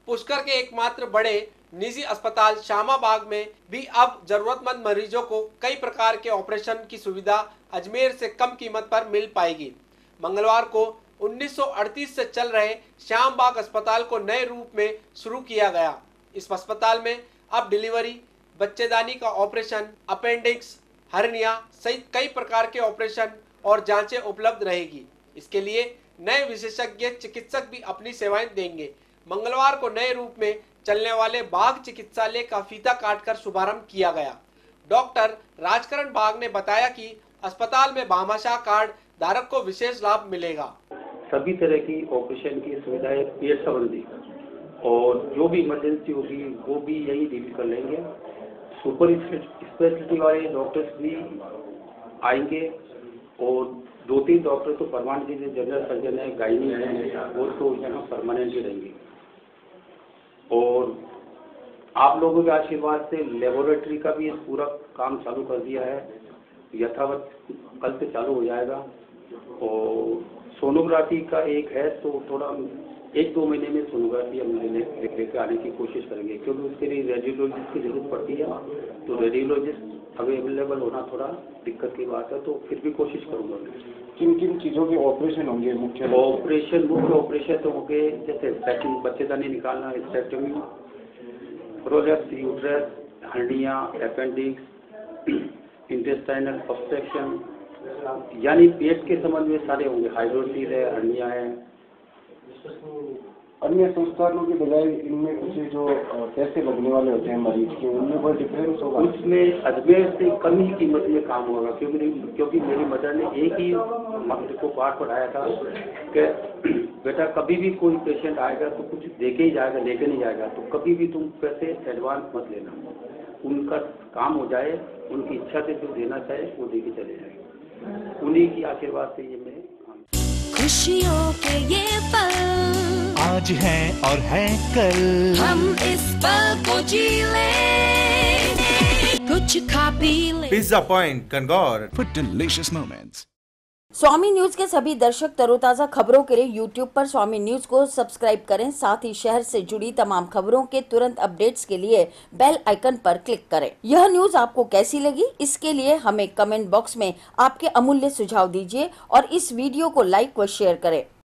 पुष्कर के एकमात्र बड़े निजी अस्पताल श्यामाबाग में भी अब जरूरतमंद मरीजों को कई प्रकार के ऑपरेशन की सुविधा अजमेर से कम कीमत पर मिल पाएगी। मंगलवार को 1938 से चल रहे श्यामबाग अस्पताल को नए रूप में शुरू किया गया। इस अस्पताल में अब डिलीवरी, बच्चेदानी का ऑपरेशन, अपेंडिक्स, हर्निया सहित कई प्रकार के ऑपरेशन और जांचें उपलब्ध रहेगी। इसके लिए नए विशेषज्ञ चिकित्सक भी अपनी सेवाएं देंगे। मंगलवार को नए रूप में चलने वाले बाघ चिकित्सालय का फीता काटकर शुभारंभ किया गया। डॉक्टर राजकरण बाघ ने बताया कि अस्पताल में भामाशाह कार्ड धारक को विशेष लाभ मिलेगा। सभी तरह की ऑपरेशन की सुविधाएं पेट संबंधी और जो भी इमरजेंसी होगी वो भी यही डील कर लेंगे। सुपर स्पेशलिटी वाले डॉक्टर्स भी आएंगे और 2-3 डॉक्टर तो परमानेंट जनरल सर्जन है, गायनी है, वो तो यहाँ परमानेंट ही रहेंगे। और आप लोगों के आशीर्वाद से लेबोरेटरी का भी पूरा काम चालू कर दिया है, यथावत कल से चालू हो जाएगा। और सोनोग्राफी का एक है तो थोड़ा 1-2 महीने में सोनोग्राफी हम लेकर आने की कोशिश करेंगे, क्योंकि उसके लिए रेडियोलॉजिस्ट की जरूरत पड़ती है। तो रेडियोलॉजिस्ट अवेलेबल होना थोड़ा दिक्कत की बात है, तो फिर भी कोशिश करूँगा। किन किन चीज़ों के ऑपरेशन होंगे? मुख्य ऑपरेशन तो होंगे जैसे सेक्शन, बच्चेदानी निकालना, स्टेक्टमी, prolapse, uterus, hernia, appendix, intestinal obstruction, यानी पेट के संबंध में सारे होंगे। हाइड्रोसील है, हर्निया है। अन्य संस्थानों के बजाय इनमें कुछ जो पैसे लगने वाले होते हैं मरीज के, उनमें कोई डिफरेंस होगा? उसमें अजमेर से कम ही कीमत में काम होगा, क्योंकि मेरी मदर ने एक ही मकसद को पाठ पढ़ाया था कि बेटा कभी भी कोई पेशेंट आएगा तो कुछ दे के ही जाएगा, लेके नहीं जाएगा। तो कभी भी तुम पैसे एडवांस मत लेना, उनका काम हो जाए, उनकी इच्छा से जो देना चाहे वो दे के चले जाए। उन्हीं की आशीर्वाद से ये मैं खुशियों के ये पल आज है और है कल, हम इस पल को जी ले, कुछ खा पी ले। पिज्जा पॉइंट कंगौर for delicious moments। Swami news के सभी दर्शक तरोताजा खबरों के लिए यूट्यूब पर स्वामी न्यूज को सब्सक्राइब करें। साथ ही शहर से जुड़ी तमाम खबरों के तुरंत अपडेट्स के लिए बेल आइकन पर क्लिक करें। यह न्यूज आपको कैसी लगी, इसके लिए हमें कमेंट बॉक्स में आपके अमूल्य सुझाव दीजिए और इस वीडियो को लाइक व शेयर करें।